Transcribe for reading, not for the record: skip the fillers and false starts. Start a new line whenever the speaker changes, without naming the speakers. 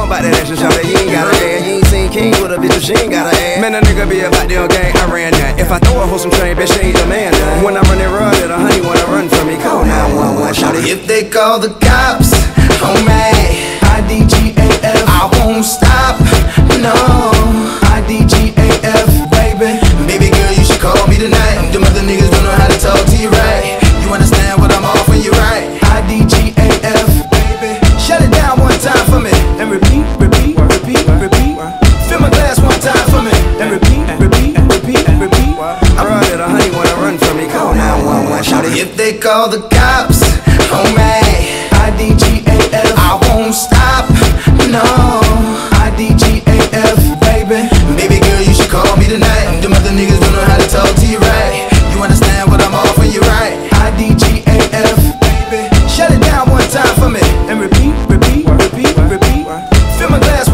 on about that action, shawty, you ain't got a ass. You ain't seen King with a bitch, she ain't got a ass. Man, a nigga be about the gang, I ran that. If I throw a hoe some train, bitch, she ain't the man. When I run it, run it, a honey wanna run from me. Call 911, shawty.
If they call the cops on me, IDGAF, I won't stop, no. IDGAF, baby. Baby girl, you should call me tonight. Them other niggas don't know how to talk to you right. You understand what I'm offering you, right? IDGAF, baby. Shut it down one time for me, and repeat, repeat, repeat, repeat. Fill my glass one time for me, and repeat, repeat, repeat, repeat.
I run it, a honey wanna run from me. Call 911, shawty.
If they call the cops on me, IDGAF, I won't stop, no. IDGAF, baby. Baby girl, you should call me tonight. Them other niggas don't know how to talk to you right. You understand what I'm offering you, right? IDGAF, baby. Shut it down one time for me, and repeat, repeat, repeat, repeat. Fill my glass